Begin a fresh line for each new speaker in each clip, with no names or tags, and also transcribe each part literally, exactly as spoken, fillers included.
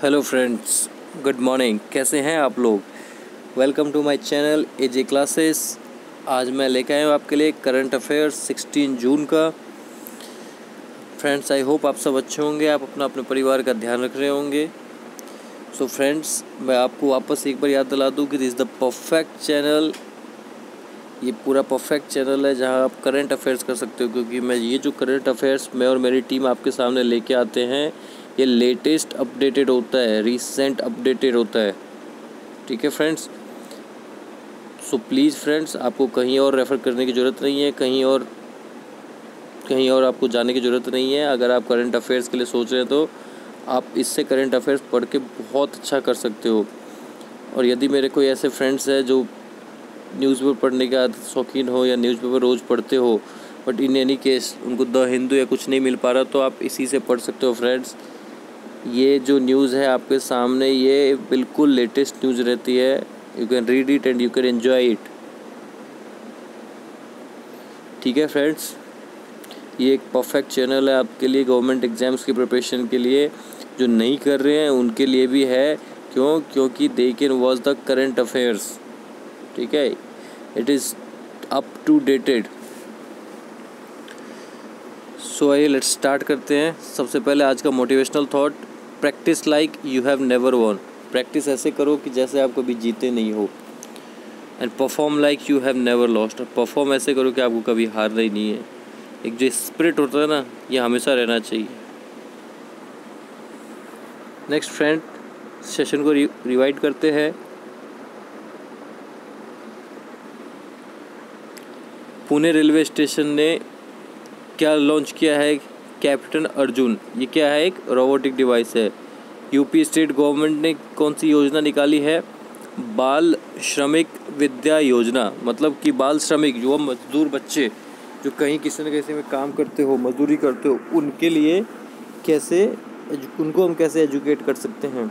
Hello friends, good morning. कैसे हैं आप लोग? Welcome to my channel AJ classes. आज मैं लेकर आया हूँ आपके लिए करंट अफेयर्स सिक्सटीन जून का। फ्रेंड्स, आई होप आप सब अच्छे होंगे, आप अपना अपने परिवार का ध्यान रख रहे होंगे। सो फ्रेंड्स, मैं आपको वापस एक बार याद दिला दूँ कि this is the perfect channel. ये पूरा परफेक्ट चैनल है जहाँ आप करंट अफेयर्स कर सकते हो, क्योंकि मैं ये जो करंट अफेयर्स मैं और मेरी टीम आपके सामने लेके आते हैं, ये लेटेस्ट अपडेटेड होता है, रिसेंट अपडेटेड होता है। ठीक है फ्रेंड्स, सो प्लीज़ फ्रेंड्स, आपको कहीं और रेफ़र करने की ज़रूरत नहीं है, कहीं और कहीं और आपको जाने की ज़रूरत नहीं है। अगर आप करंट अफेयर्स के लिए सोच रहे हैं तो आप इससे करंट अफेयर्स पढ़ के बहुत अच्छा कर सकते हो। और यदि मेरे कोई ऐसे फ्रेंड्स हैं जो न्यूज़पेपर पढ़ने का शौकीन हो या न्यूज़पेपर रोज़ पढ़ते हो, बट इन एनी केस उनको द हिंदू या कुछ नहीं मिल पा रहा, तो आप इसी से पढ़ सकते हो फ्रेंड्स। ये जो न्यूज़ है आपके सामने, ये बिल्कुल लेटेस्ट न्यूज़ रहती है। You can read it and you can enjoy it. ठीक है फ्रेंड्स, ये एक परफेक्ट चैनल है आपके लिए, गवर्नमेंट एग्ज़ाम्स की प्रिपरेशन के लिए। जो नहीं कर रहे हैं उनके लिए भी है। क्यों? क्योंकि they can watch the current affairs. ठीक है, it is up to dated. So आइए लेट्स स्टार्ट करते हैं। सबसे पहले आज का motivational thought, practice like you have never won. Practice ऐसे करो कि जैसे आप कभी जीते नहीं हो। And perform like you have never lost. Perform ऐसे करो कि आपको कभी हारना ही नहीं है। एक जो स्पिरिट होता है ना, ये हमेशा रहना चाहिए। नेक्स्ट फ्रेंड, सेशन को रिवाइड करते हैं। पुणे रेलवे स्टेशन ने क्या लॉन्च किया है? कैप्टन अर्जुन। ये क्या है? एक रोबोटिक डिवाइस है। यूपी स्टेट गवर्नमेंट ने कौन सी योजना निकाली है? बाल श्रमिक विद्या योजना। मतलब कि बाल श्रमिक जो मजदूर बच्चे जो कहीं किसी न किसी में काम करते हो, मजदूरी करते हो, उनके लिए कैसे उनको हम कैसे एजुकेट कर सकते हैं।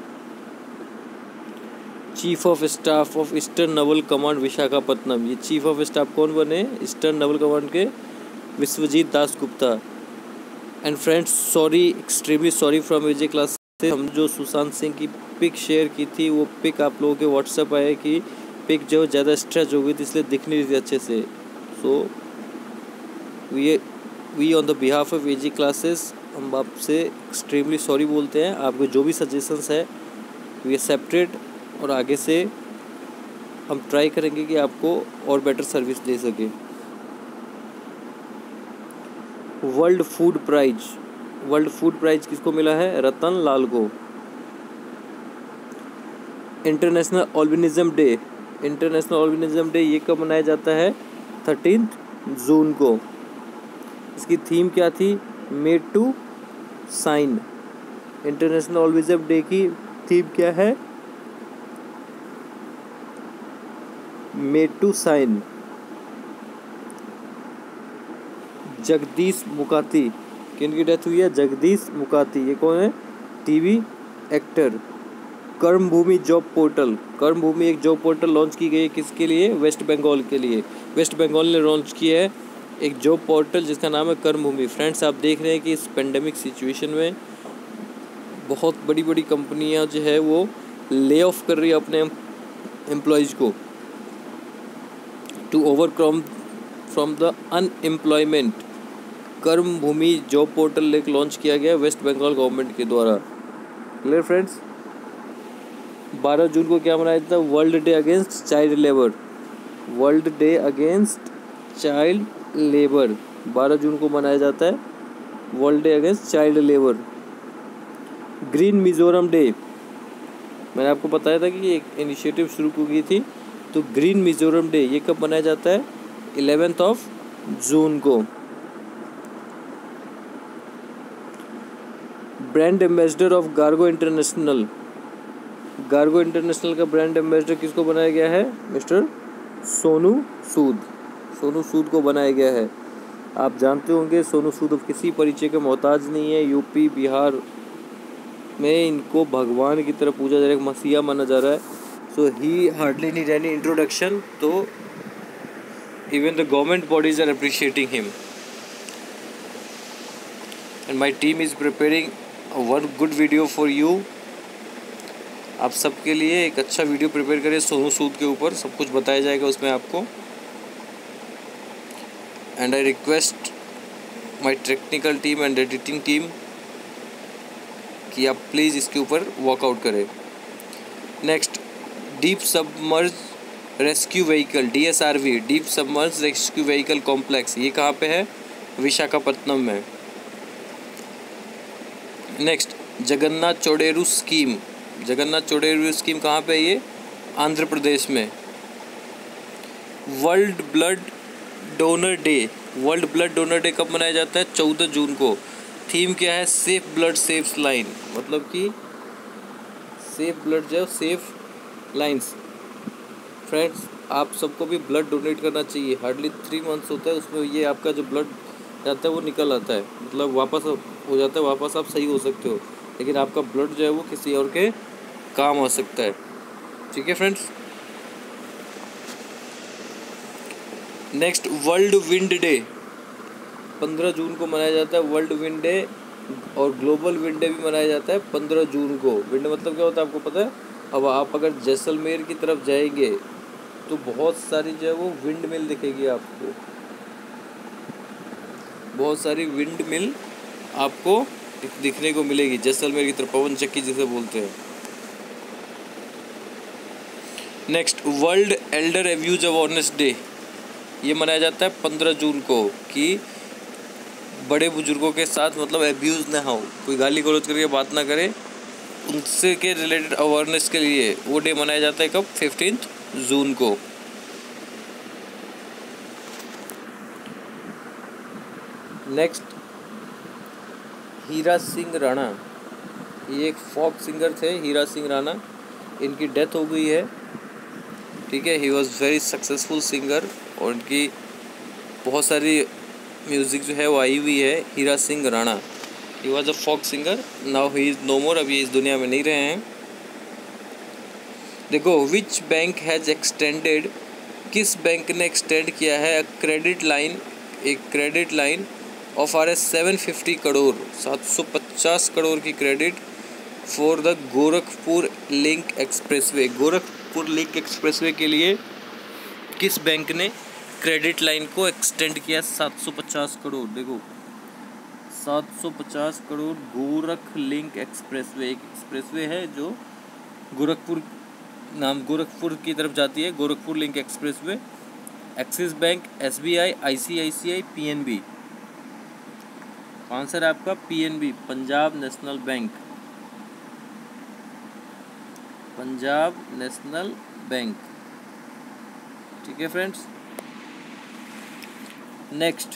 Chief of staff of eastern naval command Visakhapatnam. ये चीफ ऑफ स्टाफ कौन बने? ईस्टर्न नेवल कमांड के Vishwajit Das Gupta. And friends, sorry, extremely sorry from AJ class से हम जो सुशांत सिंह की पिक शेयर की थी, वो पिक आप लोगों के व्हाट्सएप आए कि पिक जो ज़्यादा स्ट्रेच हो गई थी, इसलिए दिख नहीं रही थी अच्छे से। So we we on the behalf of AJ classes हम आपसे एक्सट्रीमली सॉरी बोलते हैं। आपके जो भी सजेशंस है वी एक्सेप्टेड, और आगे से हम ट्राई करेंगे कि आपको और बेटर सर्विस दे सके। World food prize world food prize किसको मिला है? रतन लाल को। International albinism day international albinism day ये कब मनाया जाता है? थर्टीन जून को। इसकी थीम क्या थी? Made to shine. International albinism day की थीम क्या है? Made to shine. Jagdish Mukati, किन की डेथ हुई है? जगदीश मुकाती। ये कौन है? TV actor. Karmabhoomi job portal Karmabhoomi एक जॉब पोर्टल लॉन्च की गई है। किसके लिए? वेस्ट बंगाल के लिए। वेस्ट बंगाल ने लॉन्च किया है एक जॉब पोर्टल जिसका नाम है कर्मभूमि। फ्रेंड्स, आप देख रहे हैं कि इस पेंडेमिक सिचुएशन में बहुत बड़ी बड़ी कंपनियां जो है वो ले ऑफ कर रही है अपने एम्प्लॉयज़ को to overcome from the unemployment. Karmabhoomi job portal एक लॉन्च किया गया वेस्ट बंगाल गवर्नमेंट के द्वारा। Clear friends? बारह जून को क्या मनाया जाता है? World day against child labour. World day against child labour बारह जून को मनाया जाता है, world day against child labour. Green Mizoram day, मैंने आपको बताया था कि एक इनिशिएटिव शुरू की थी, तो ग्रीन मिजोरम डे ये कब मनाया जाता है? इलेवेंथ ऑफ जून को। Brand ambassador of Gargo international Gargo international का ब्रांड एम्बेसडर किसको बनाया गया है? मिस्टर सोनू सूद सोनू सूद को बनाया गया है। आप जानते होंगे सोनू सूद अब किसी परिचय के मोहताज नहीं है। यूपी बिहार में इनको भगवान की तरह पूजा जा रहा है, मसीहा माना जा रहा है। So he hardly need any introduction, तो even the government bodies are appreciating him, and my team is preparing a one good video for you आप सबके लिए एक अच्छा वीडियो प्रिपेयर करें सोनू सूद के ऊपर, सब कुछ बताया जाएगा उसमें आपको। And I request my technical team and editing team कि आप प्लीज़ इसके ऊपर वर्कआउट करें। Next, deep submerge rescue vehicle, D S R V, deep submerge rescue vehicle complex, ये कहाँ पे है? विशाखापत्तनम में। Next, Jagannath Chaudheru scheme, Jagannath Chaudheru scheme कहाँ पे है? ये आंध्र प्रदेश में। World blood donor day, world blood donor day कब मनाया जाता है? चौदह जून को। थीम क्या है? सेफ ब्लड सेव्स लाइन, मतलब कि सेफ ब्लड जो सेफ लाइन्स। फ्रेंड्स, आप सबको भी ब्लड डोनेट करना चाहिए। हार्डली थ्री मंथ्स होता है, उसमें ये आपका जो ब्लड जाता है वो निकल आता है, मतलब वापस हो जाता है, वापस आप सही हो सकते हो, लेकिन आपका ब्लड जो है वो किसी और के काम आ सकता है। ठीक है friends. Next, world wind day, पंद्रह जून को मनाया जाता है वर्ल्ड विंड डे, और ग्लोबल विंड डे भी मनाया जाता है पंद्रह जून को। विंड मतलब क्या होता है आपको पता है? अब आप अगर जैसलमेर की तरफ जाएंगे तो बहुत सारी जो है वो विंड मिल दिखेगी आपको, बहुत सारी विंड मिल आपको दिखने को मिलेगी जैसलमेर की तरफ, पवन चक्की जिसे बोलते हैं। Next, world elder abuse awareness day, ये मनाया जाता है पंद्रह जून को, कि बड़े बुजुर्गों के साथ मतलब एब्यूज़ ना हो, कोई गाली गलौज करके बात ना करे, उनसे के रिलेटेड अवेयरनेस के लिए वो डे मनाया जाता है कब? फिफ्टीन्थ जून को। नेक्स्ट, हीरा सिंह राणा, ये एक फोक सिंगर थे, हीरा सिंह राणा, इनकी डेथ हो गई है। ठीक है, he was very successful singer, और इनकी बहुत सारी म्यूज़िक जो है वो आई हुई है। Hira Singh Rana, he was a folk singer, now he is no more, अभी इस दुनिया में नहीं रहे हैं। देखो, विच बैंक हैज़ एक्सटेंडेड, किस बैंक ने एक्सटेंड किया है क्रेडिट लाइन, एक credit line of R S seven fifty crore, सात सौ पचास करोड़ की credit for the Gorakhpur link expressway, Gorakhpur link expressway के लिए किस बैंक ने क्रेडिट लाइन को एक्सटेंड किया? सात सौ पचास करोड़। देखो, सात सौ पचास करोड़, गोरख लिंक एक्सप्रेसवे, एक एक्सप्रेसवे है जो गोरखपुर नाम गोरखपुर की तरफ जाती है, Gorakhpur link expressway. Axis bank, S B I, I C I C I, P N B, answer है आपका P N B, Punjab national bank, Punjab national bank. ठीक है फ्रेंड्स। नेक्स्ट,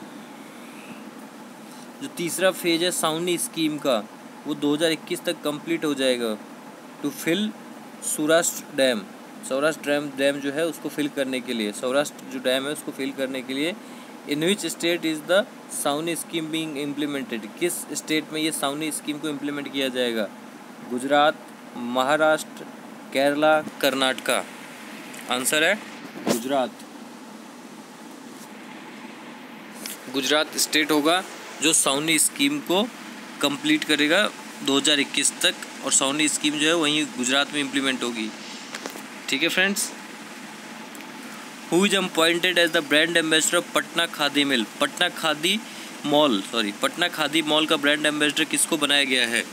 जो तीसरा फेज है साउनी स्कीम का, वो दो हज़ार इक्कीस तक कंप्लीट हो जाएगा, to fill Saurashtra dam, Saurashtra dam dam जो है उसको फिल करने के लिए, सौराष्ट्र जो डैम है उसको फिल करने के लिए। In which state is the Sauni scheme being implemented, किस स्टेट में ये साउनी स्कीम को इम्प्लीमेंट किया जाएगा? गुजरात, महाराष्ट्र, केरला, कर्नाटका। आंसर है गुजरात, गुजरात स्टेट होगा जो साउनी स्कीम को कंप्लीट करेगा दो हज़ार इक्कीस तक, और साउनी स्कीम जो है वहीं गुजरात में इम्प्लीमेंट होगी। ठीक है friends. Who is appointed as the brand ambassador of Patna Khadi mill, Patna Khadi mall sorry Patna Khadi mall का ब्रांड एम्बेसडर किसको बनाया गया है?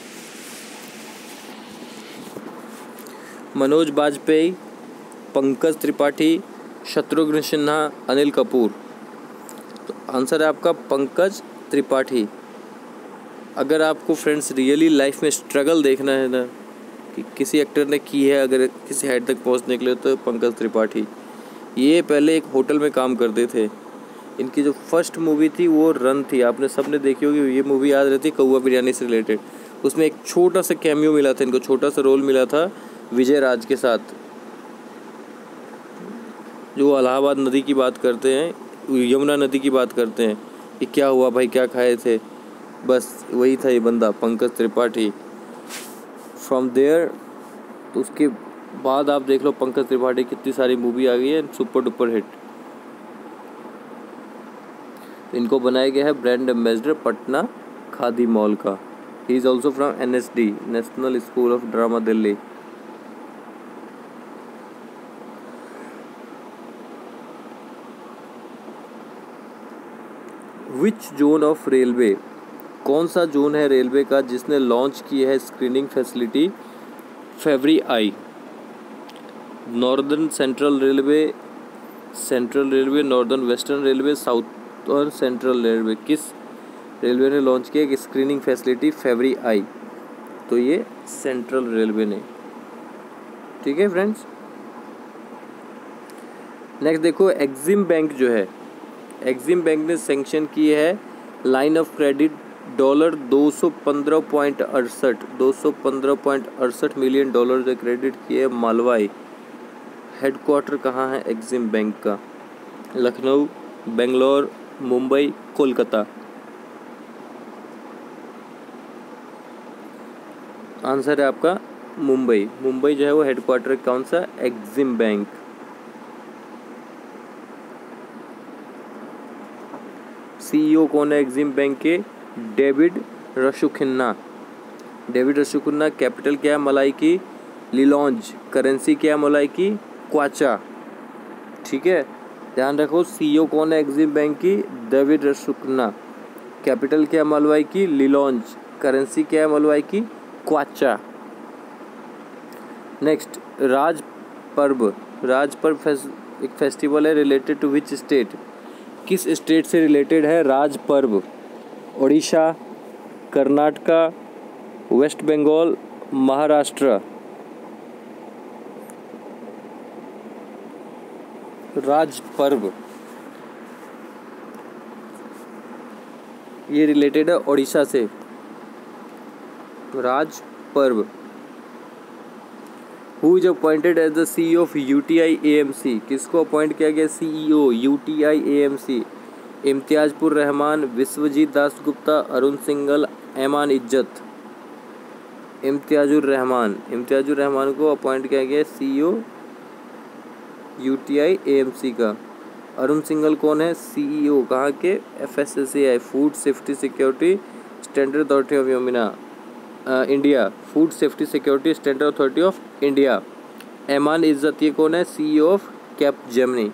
मनोज बाजपेयी, पंकज त्रिपाठी, शत्रुघ्न सिन्हा, अनिल कपूर। तो आंसर है आपका पंकज त्रिपाठी। अगर आपको फ्रेंड्स रियली लाइफ में स्ट्रगल देखना है ना कि किसी एक्टर ने की है अगर किसी हाइट तक पहुंचने के लिए, तो पंकज त्रिपाठी। ये पहले एक होटल में काम करते थे। इनकी जो फर्स्ट मूवी थी वो रन थी, आपने सबने देखी होगी। ये मूवी याद रहती कौवा बिरयानी से रिलेटेड। उसमें एक छोटा सा कैमियो मिला था इनको, छोटा सा रोल मिला था विजय राज के साथ, जो इलाहाबाद नदी की बात करते हैं, यमुना नदी की बात करते हैं कि क्या हुआ भाई, क्या खाए थे, बस वही था ये बंदा पंकज त्रिपाठी। फ्रॉम देयर, तो उसके बाद आप देख लो पंकज त्रिपाठी कितनी सारी मूवी आ गई है, सुपर डुपर हिट। इनको बनाया गया है brand ambassador Patna Khadi mall का। He is also from N S D, national school of drama, Delhi. Which zone of railway, कौन सा जोन है रेलवे का जिसने लॉन्च की है screening facility fevery I? Northern central railway, central railway, northern western railway, south और central railway, किस railway ने लॉन्च किया कि स्क्रीनिंग फैसिलिटी फेवरी आई? तो ये सेंट्रल रेलवे ने। ठीक है फ्रेंड्स। नेक्स्ट देखो, एग्जिम बैंक जो है, एग्जिम बैंक ने सैंक्शन की है लाइन ऑफ क्रेडिट डॉलर दो सौ पंद्रह पॉइंट अड़सठ दो सौ पंद्रह पॉइंट अड़सठ मिलियन डॉलर जो क्रेडिट किए मालवाई। हेडक्वार्टर कहाँ है एग्जिम बैंक का? लखनऊ, बेंगलोर, मुंबई, कोलकाता। आंसर है आपका मुंबई। मुंबई जो है वो हेडक्वार्टर कौन सा? EXIM bank. सीईओ कौन है एग्जिम बैंक के? David Rasquinha. David Rasquinha. Capital क्या है मलाई की? लिलॉन्ज। करेंसी क्या है मलाई की? क्वाचा। ठीक है, ध्यान रखो, सीईओ कौन है एग्जिम बैंक की? डेविड रशुखन्ना। कैपिटल क्या है मलवाई की? लिलॉन्ज। करेंसी क्या है मलवाई की? क्वाचा। नेक्स्ट, राज पर्व। राज पर्व फेस, एक फेस्टिवल है, रिलेटेड टू विच स्टेट? किस स्टेट से रिलेटेड है राज पर्व? ओडिशा, कर्नाटका, वेस्ट बंगाल, महाराष्ट्र। राज पर्व ये रिलेटेड है ओडिशा से। Raj Parv. Who is appointed as the CEO of UTI AMC? किसको अपॉइंट किया गया CEO UTI AMC? Imtiazpur Rahman, Vishwajit Das Gupta, Arun Singhal, Aiman Ezzat. Imtiazur Rahman. Imtiazur Rahman को अपॉइंट किया गया सीईओ यूटीआई एएमसी का। अरुण सिंघल कौन है? सीईओ कहाँ के? FSSAI, food safety security standard authority of Yamuna India. Food safety security standard authority of India. Aiman Ezzat ये कौन है? CEO of Capgemini.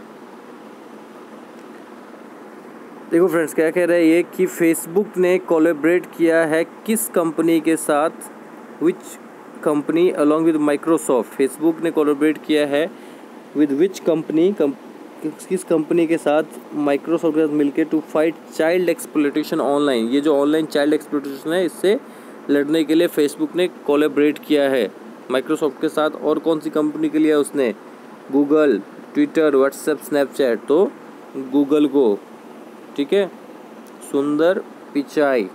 देखो फ्रेंड्स, क्या कह रहा है ये कि फेसबुक ने कोलैबोरेट किया है किस कंपनी के साथ? Which company along with Microsoft? Facebook ने कोलैबोरेट किया है विद विच कंपनी? किस कंपनी के साथ? माइक्रोसॉफ्ट के साथ मिलकर to fight child exploitation online. ये जो ऑनलाइन चाइल्ड एक्सप्लॉयटेशन है इससे लड़ने के लिए फेसबुक ने कोलैबोरेट किया है माइक्रोसॉफ्ट के साथ। और कौन सी कंपनी के लिए उसने? Google, Twitter, WhatsApp, Snapchat. तो गूगल को। ठीक है, सुंदर पिचाई।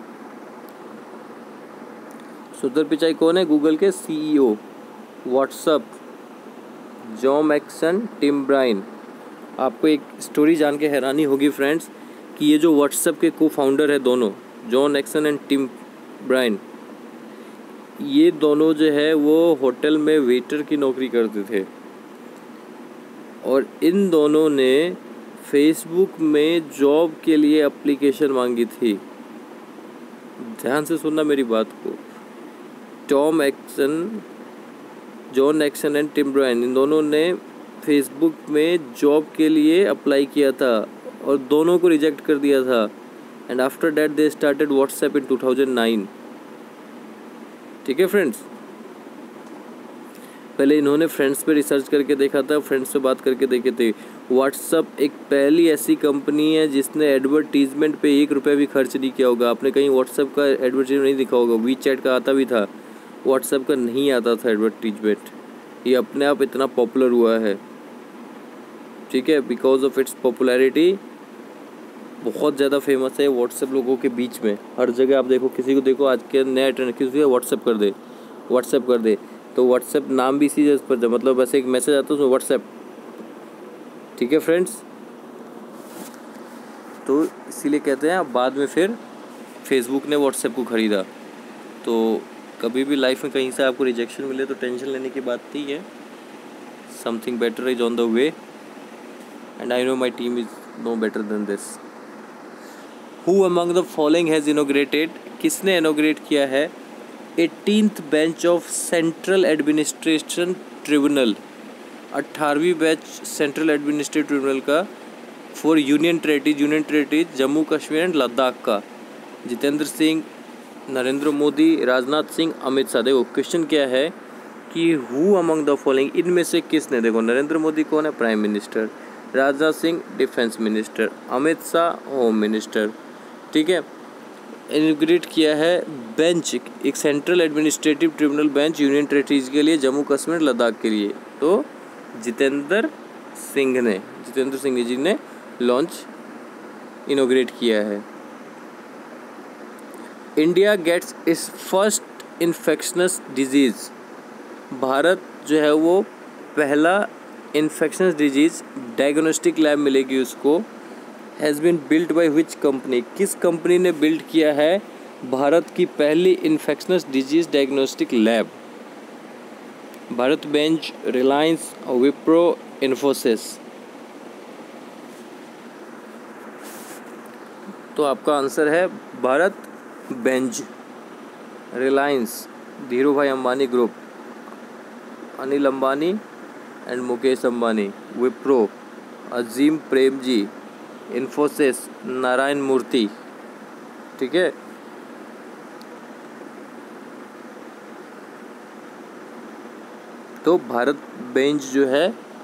सुंदर पिचाई कौन है? गूगल के CEO. WhatsApp, John Axon, Tim Brian. आपको एक स्टोरी जान के हैरानी होगी फ्रेंड्स कि ये जो व्हाट्सएप के को फाउंडर है दोनों, John Axon and Tim Brian, ये दोनों जो है वो होटल में वेटर की नौकरी करते थे। और इन दोनों ने फेसबुक में जॉब के लिए एप्लीकेशन मांगी थी। ध्यान से सुनना मेरी बात को। Tom Axon, John Axon and Tim Brian, इन दोनों ने फेसबुक में जॉब के लिए अप्लाई किया था और दोनों को रिजेक्ट कर दिया था। And after that they started WhatsApp in two thousand nine. ठीक है फ्रेंड्स, पहले इन्होंने फ्रेंड्स पे रिसर्च करके देखा था, फ्रेंड्स से बात करके देखे थे। व्हाट्सएप एक पहली ऐसी कंपनी है जिसने एडवर्टीजमेंट पे एक रुपये भी खर्च नहीं किया होगा। आपने कहीं व्हाट्सएप का एडवर्टीजमेंट नहीं दिखा होगा। वी चैट का आता भी था, व्हाट्सएप का नहीं आता था एडवर्टीजमेंट। ये अपने आप इतना पॉपुलर हुआ है। ठीक है, बिकॉज ऑफ इट्स पॉपुलैरिटी बहुत ज़्यादा फेमस है व्हाट्सएप लोगों के बीच में। हर जगह आप देखो, किसी को देखो आज के नया ट्रेंड, किसी को व्हाट्सएप कर दे, व्हाट्सएप कर दे, तो व्हाट्सएप नाम भी इसी पर दे, मतलब वैसे एक मैसेज आता है उसमें व्हाट्सएप। ठीक है फ्रेंड्स, तो इसीलिए कहते हैं बाद में फिर फेसबुक ने व्हाट्सएप को ख़रीदा। तो कभी भी लाइफ में कहीं से आपको रिजेक्शन मिले तो टेंशन लेने की बात नहीं है। Something better is on the way and I know my team is no better than this. Who among the following has inaugurated किसने इनॉग्रेट किया है eighteenth bench of central administration tribunal, अट्ठारहवीं बेंच सेंट्रल एडमिनिस्ट्रेटिव ट्रिब्यूनल का for union territories union territories Jammu Kashmir and Ladakh का? जितेंद्र सिंह, नरेंद्र मोदी, राजनाथ सिंह, अमित शाह। देखो question क्या है कि हु अमंग द फॉलोइंग, इनमें से किसने, देखो नरेंद्र मोदी कौन है, prime minister, Rajnath Singh defence minister, Amit Shah home minister, ठीक है, इनॉग्रेट किया है बेंच, एक central administrative tribunal bench union territories के लिए, जम्मू कश्मीर लद्दाख के लिए, तो जितेंद्र सिंह ने जितेंद्र सिंह जी ने लॉन्च इनॉग्रेट किया है। India gets its first infectious disease, Bharat जो है वो पहला इन्फेक्शनस डिजीज़ डायग्नोस्टिक लैब मिलेगी उसको, has been built by which company, किस कंपनी ने बिल्ड किया है भारत की पहली infectious disease diagnostic lab? Bharat bench, Reliance, Wipro, Infosys. तो आपका आंसर है Bharat bench, Reliance, Dhirubhai Ambani group, Anil Ambani and Mukesh Ambani, Wipro Azim Premji, Infosys Narayan Murthy, ठीक है। तो भारत बेंच जो है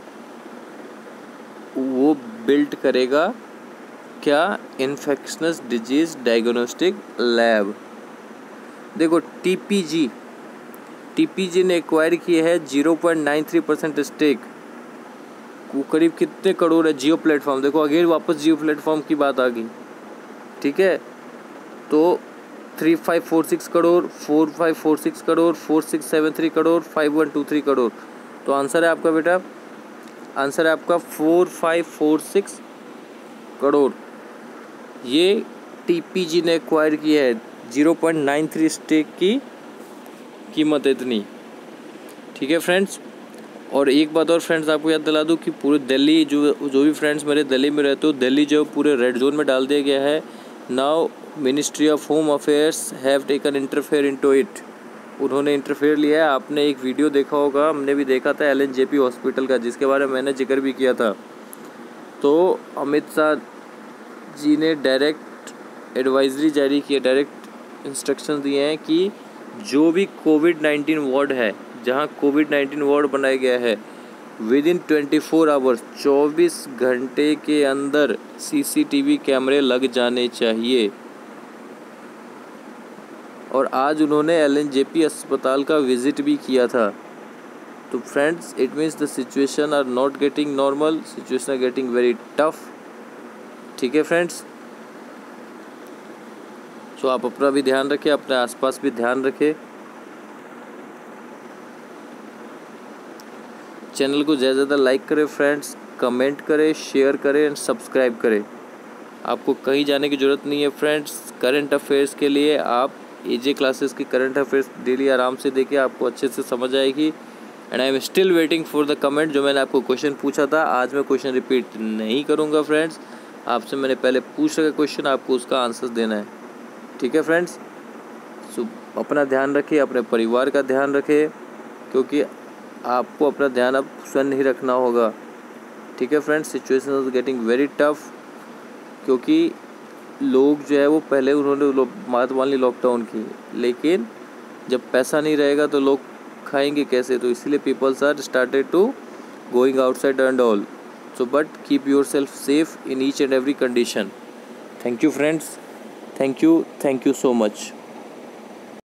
वो बिल्ड करेगा क्या, इन्फेक्शनस डिजीज़ डायग्नोस्टिक लैब। देखो टीपीजी टीपीजी ने एक्वायर किए है zero point nine three percent stake, करीब कितने करोड़ है जियो प्लेटफॉर्म, देखो अगेन वापस जियो प्लेटफॉर्म की बात आ गई, ठीक है। तो three five four six crore, four five four six crore, four six seven three crore, five one two three crore. तो आंसर है आपका बेटा, आंसर है आपका four five four six crore. ये टीपीजी ने एक्वायर किया है, zero point nine three stake की कीमत इतनी, ठीक है फ्रेंड्स। और एक बात और फ्रेंड्स आपको याद दिला दूँ कि पूरे दिल्ली जो जो भी फ्रेंड्स मेरे दिल्ली में रहते हो, दिल्ली जो पूरे रेड जोन में डाल दिया गया है। Now ministry of home affairs have taken interfere into it, उन्होंने इंटरफेयर लिया है। आपने एक वीडियो देखा होगा, हमने भी देखा था एलएनजेपी हॉस्पिटल का, जिसके बारे में मैंने जिक्र भी किया था। तो अमित शाह जी ने डायरेक्ट एडवाइजरी जारी की है, डायरेक्ट इंस्ट्रक्शन दिए हैं कि जो भी कोविड नाइन्टीन वार्ड है, जहां कोविड नाइन्टीन वार्ड बनाया गया है, within twenty four hours, चौबीस घंटे के अंदर सीसीटीवी कैमरे लग जाने चाहिए। और आज उन्होंने एलएनजेपी अस्पताल का विजिट भी किया था। तो friends, it means the situation are not getting normal, situation are getting very tough, ठीक है फ्रेंड्स। तो आप अपना भी ध्यान रखें, अपने आसपास भी ध्यान रखें। चैनल को ज़्यादा से ज़्यादा लाइक करें फ्रेंड्स, कमेंट करें, शेयर करें एंड सब्सक्राइब करें। आपको कहीं जाने की ज़रूरत नहीं है फ्रेंड्स। करंट अफेयर्स के लिए आप एजे क्लासेस की करंट अफेयर्स डेली आराम से देखिए, आपको अच्छे से समझ आएगी। And I am still waiting for the comment. जो मैंने आपको क्वेश्चन पूछा था, आज मैं क्वेश्चन रिपीट नहीं करूँगा फ्रेंड्स। आपसे मैंने पहले पूछ रखा क्वेश्चन, आपको उसका आंसर देना है, ठीक है फ्रेंड्स। सो अपना ध्यान रखिए, अपने परिवार का ध्यान रखें, क्योंकि आपको अपना ध्यान अब स्वयं ही रखना होगा, ठीक है friends. Situation is getting very tough, क्योंकि लोग जो है वो पहले उन्होंने बात मान ली लॉकडाउन की, लेकिन जब पैसा नहीं रहेगा तो लोग खाएंगे कैसे, तो इसीलिए peoples are started to going outside and all. So but keep yourself safe in each and every condition. Thank you friends, thank you, thank you so much.